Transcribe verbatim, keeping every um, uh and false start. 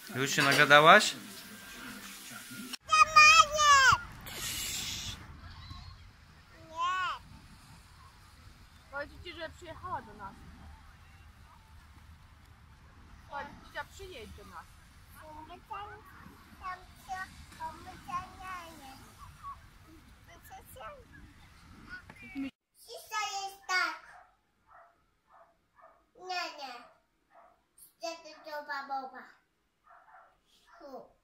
Już się nagadałaś? Powiedz ci, że przyjechała do nas. Powiedz ci, że przyjedź do nas. Cisza jest tak. Nie, nie. Wtedy to babowa.